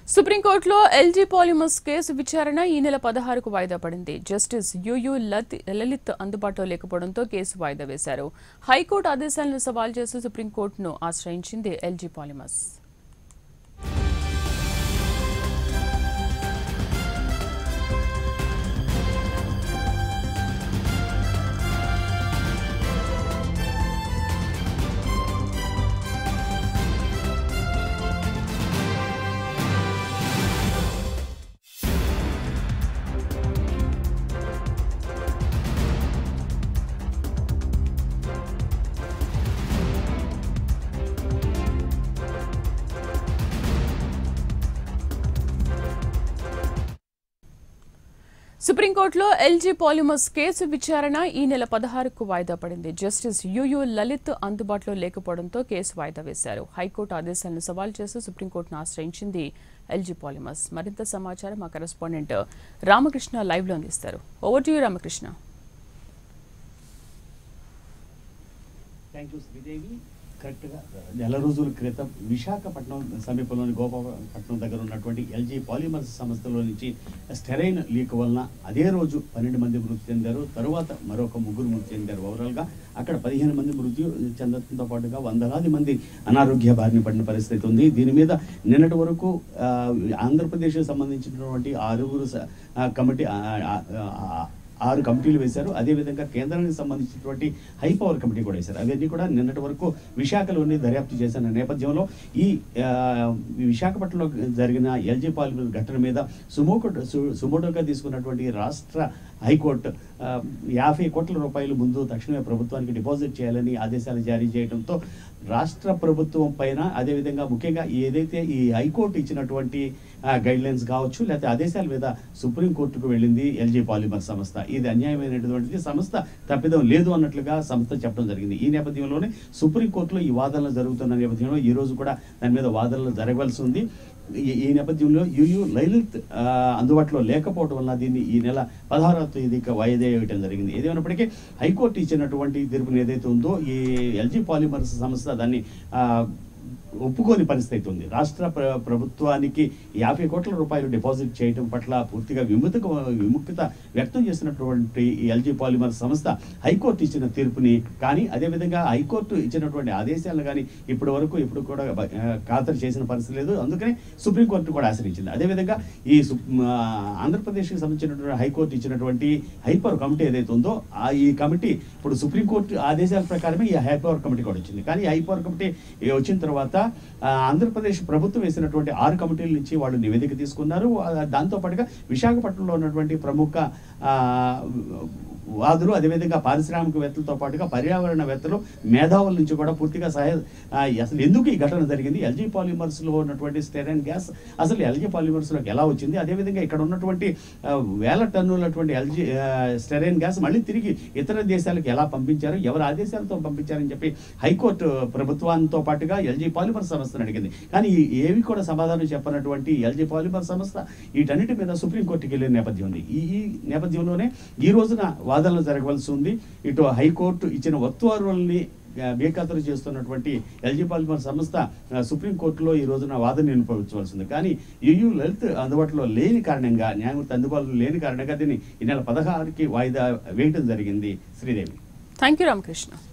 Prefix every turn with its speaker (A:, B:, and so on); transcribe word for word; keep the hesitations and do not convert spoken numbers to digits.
A: సుప్రీంకోర్టులో LG Polymers case విచారణ ఈ నెల పదహారుకు వాయిదా పడింది. జస్టిస్ యుయు లలిత్ అందుబాటులో లేకపోవడంతో కేసు వాయిదా వేశారు. హైకోర్టు ఆదేశాలను సవాల్ చేస్తూ సుప్రీంకోర్టును ఆశ్రయించింది ఎల్జీ పాలిమర్స్. సుప్రీంకోర్టులో ఎల్జీ పాలిమర్స్ కేసు విచారణ ఈ నెల పదహారుకు వాయిదా పడింది. జస్టిస్ యుయు లలిత్ అందుబాటులో లేకపోవడంతో కేసు వాయిదా వేశారు. హైకోర్టు ఆదేశాలను సవాల్ చేస్తూ సుప్రీంకోర్టును ఆశ్రయించింది ఎల్జీ పాలిమర్స్. మరింత సమాచారం మా కరెస్పాండెంట్ రామకృష్ణ లైవ్ లో అందిస్తారు. Over to you Ramakrishna.
B: Thank you Sridevi. కరెక్ట్గా నెల రోజుల క్రితం విశాఖపట్నం సమీపంలోని గోపాలపట్నం దగ్గర ఉన్నటువంటి ఎల్జీ పాలిమర్స్ సంస్థలో నుంచి స్టెరైన్ లీక్ వలన అదే రోజు పన్నెండు మంది మృతి చెందారు. తరువాత మరొక ముగ్గురు మృతి చెందారు. ఓవరాల్గా అక్కడ పదిహేను మంది మృతి చెందడంతో పాటుగా వందలాది మంది అనారోగ్య బారిన పడిన పరిస్థితి ఉంది. దీని మీద నిన్నటి వరకు ఆంధ్రప్రదేశ్కి సంబంధించినటువంటి ఆరుగురు కమిటీ ఆరు కమిటీలు వేశారు. అదేవిధంగా కేంద్రానికి సంబంధించినటువంటి హై పవర్ కమిటీ కూడా వేశారు. అవన్నీ కూడా నిన్నటి వరకు విశాఖలోని దర్యాప్తు చేసిన నేపథ్యంలో ఈ విశాఖపట్నంలో జరిగిన ఎల్జీ పాలిమర్ ఘటన మీద సుమోటో సుమోటోగా తీసుకున్నటువంటి రాష్ట్ర హైకోర్టు యాభై కోట్ల రూపాయలు ముందు తక్షణమే ప్రభుత్వానికి డిపాజిట్ చేయాలని ఆదేశాలు జారీ చేయడంతో రాష్ట్ర ప్రభుత్వం పైన అదేవిధంగా ముఖ్యంగా ఏదైతే ఈ హైకోర్టు ఇచ్చినటువంటి గైడ్ లైన్స్ కావచ్చు లేకపోతే ఆదేశాల మీద సుప్రీంకోర్టుకు వెళ్ళింది ఎల్జీ పాలిమర్ సంస్థ. ఇది అన్యాయమైనటువంటిది, సంస్థ తప్పిదం లేదు అన్నట్లుగా సంస్థ చెప్పడం జరిగింది. ఈ నేపథ్యంలోనే సుప్రీంకోర్టులో ఈ వాదనలు జరుగుతున్న నేపథ్యంలో ఈ రోజు కూడా దాని మీద వాదనలు జరగవలసి ఉంది. ఈ నేపథ్యంలో యుయు లలిత్ అందుబాటులో లేకపోవడం వల్ల దీన్ని ఈ నెల పదహారవ తేదీకి వాయిదా వేయడం జరిగింది. ఏదేమైనప్పటికీ హైకోర్టు ఇచ్చినటువంటి తీర్పును ఏదైతే ఉందో ఈ ఎల్జీ పాలిమర్స్ సంస్థ దాన్ని ఒప్పుకోని పరిస్థితి ఉంది. రాష్ట్ర ప్రభుత్వానికి యాభై కోట్ల రూపాయలు డిపాజిట్ చేయడం పట్ల పూర్తిగా విముక్త విముక్తత వ్యక్తం చేసినటువంటి ఎల్జీ పాలిమర్ సంస్థ హైకోర్టు ఇచ్చిన తీర్పుని కానీ అదేవిధంగా హైకోర్టు ఇచ్చినటువంటి ఆదేశాలను కానీ ఇప్పటి వరకు ఇప్పుడు కూడా ఖాతరు చేసిన పరిస్థితి లేదు. అందుకనే సుప్రీంకోర్టు కూడా ఆశ్రయించింది. అదేవిధంగా ఈ ఆంధ్రప్రదేశ్కి సంబంధించినటువంటి హైకోర్టు ఇచ్చినటువంటి హైపవర్ కమిటీ ఏదైతే ఉందో ఆ ఈ కమిటీ ఇప్పుడు సుప్రీంకోర్టు ఆదేశాల ప్రకారమే ఈ హైపవర్ కమిటీ కూడా వచ్చింది. కానీ ఈ హైపవర్ కమిటీ వచ్చిన తర్వాత ఆంధ్రప్రదేశ్ ప్రభుత్వం వేసినటువంటి ఆరు కమిటీల నుంచి వాళ్ళు నివేదిక తీసుకున్నారు. దాంతోపాటుగా విశాఖపట్నంలో ఉన్నటువంటి ప్రముఖ వాదులు అదేవిధంగా పారిశ్రామికవేత్తలతో పాటుగా పర్యావరణవేత్తలు మేధావుల నుంచి కూడా పూర్తిగా సహాయ అసలు ఎందుకు ఈ ఘటన జరిగింది, ఎల్జీ పాలిమర్స్లో ఉన్నటువంటి స్టెరైన్ గ్యాస్ అసలు ఎల్జీ పాలిమర్స్లోకి ఎలా వచ్చింది, అదేవిధంగా ఇక్కడ ఉన్నటువంటి వేల టన్నులటువంటి ఎల్జీ స్టెరైన్ గ్యాస్ మళ్ళీ తిరిగి ఇతర దేశాలకు ఎలా పంపించారు, ఎవరు ఆదేశాలతో పంపించారని చెప్పి హైకోర్టు ప్రభుత్వంతో పాటుగా ఎల్జీ పాలిమర్ సంస్థను అడిగింది. కానీ ఏవి కూడా సమాధానం చెప్పనటువంటి ఎల్జీ పాలిమర్ సంస్థ వీటన్నిటి మీద సుప్రీంకోర్టుకి వెళ్ళిన నేపథ్యం ఉంది. ఈ నేపథ్యంలోనే ఈ రోజున వాదనలు జరగవలసి ఉంది. ఇటు హైకోర్టు ఇచ్చిన ఉత్తర్వుల్ని బేఖాతరు చేస్తున్నటువంటి ఎల్జీ పాలిమర్ సంస్థ సుప్రీంకోర్టులో ఈ రోజున వాదన వినిపించవలసింది. కానీ యుయు లలిత్ అందుబాటులో లేని కారణంగా న్యాయమూర్తి అందుబాటులో లేని కారణంగా దీన్ని ఈ నెల పదహారుకి వాయిదా వేయటం జరిగింది. శ్రీదేవి.
A: Thank you Ramakrishna.